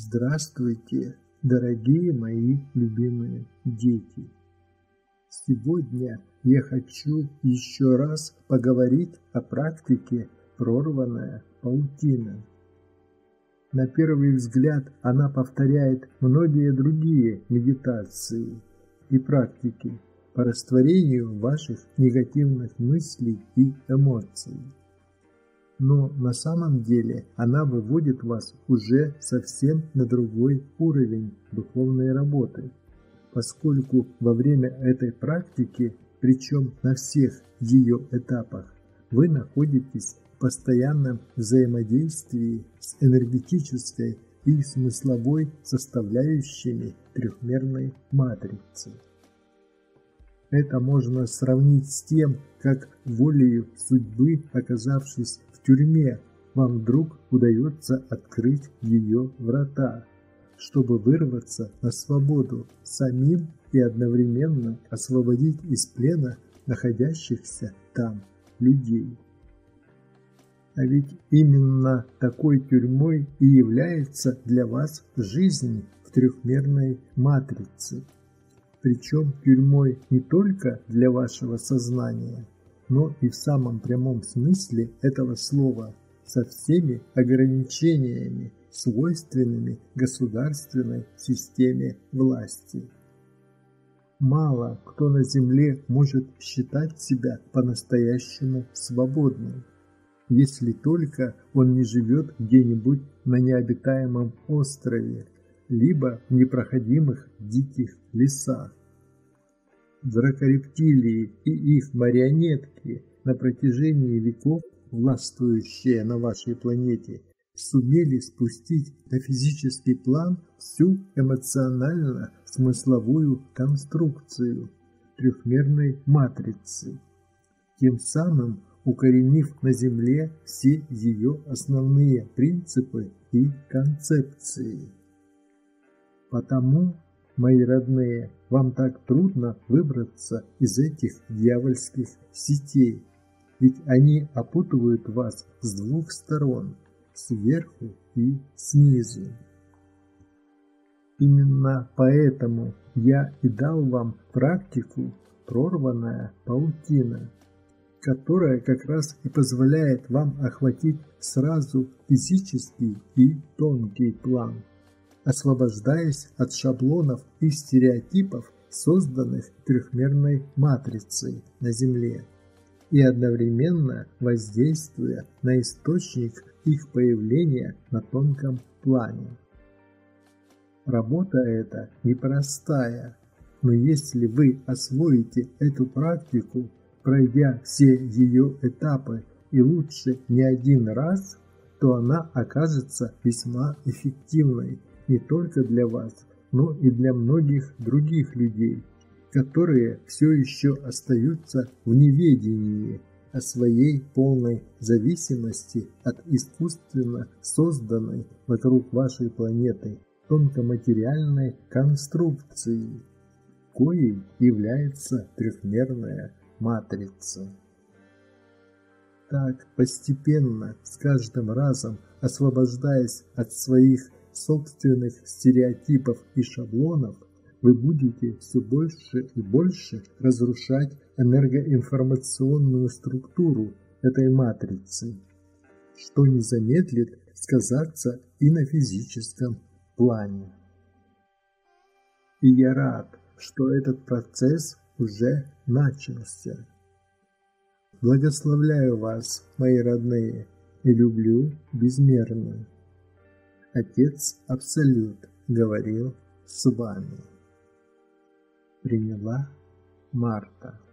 Здравствуйте, дорогие мои любимые дети! Сегодня я хочу еще раз поговорить о практике «Прорванная паутина». На первый взгляд она повторяет многие другие медитации и практики по растворению ваших негативных мыслей и эмоций. Но на самом деле она выводит вас уже совсем на другой уровень духовной работы, поскольку во время этой практики, причем на всех ее этапах, вы находитесь в постоянном взаимодействии с энергетической и смысловой составляющими трехмерной матрицы. Это можно сравнить с тем, как волею судьбы, оказавшись в тюрьме, вам вдруг удается открыть ее врата, чтобы вырваться на свободу самим и одновременно освободить из плена находящихся там людей. А ведь именно такой тюрьмой и является для вас жизнь в трехмерной матрице. Причем тюрьмой не только для вашего сознания, но и в самом прямом смысле этого слова, со всеми ограничениями, свойственными государственной системе власти. Мало кто на Земле может считать себя по-настоящему свободным, если только он не живет где-нибудь на необитаемом острове, либо в непроходимых диких лесах. Дракорептилии и их марионетки, на протяжении веков властвующие на вашей планете, сумели спустить на физический план всю эмоционально-смысловую конструкцию трехмерной матрицы, тем самым укоренив на Земле все ее основные принципы и концепции. Потому, мои родные, вам так трудно выбраться из этих дьявольских сетей, ведь они опутывают вас с двух сторон, сверху и снизу. Именно поэтому я и дал вам практику «Прорванная паутина», которая как раз и позволяет вам охватить сразу физический и тонкий план, освобождаясь от шаблонов и стереотипов, созданных трехмерной матрицей на Земле, и одновременно воздействуя на источник их появления на тонком плане. Работа эта непростая, но если вы освоите эту практику, пройдя все ее этапы и лучше не один раз, то она окажется весьма эффективной не только для вас, но и для многих других людей, которые все еще остаются в неведении о своей полной зависимости от искусственно созданной вокруг вашей планеты тонкоматериальной конструкции, коей является трехмерная матрица. Так, постепенно, с каждым разом освобождаясь от своих собственных стереотипов и шаблонов, вы будете все больше и больше разрушать энергоинформационную структуру этой матрицы, что не замедлит сказаться и на физическом плане. И я рад, что этот процесс уже начался. Благословляю вас, мои родные, и люблю безмерно. Отец Абсолют говорил с вами. Приняла Марта.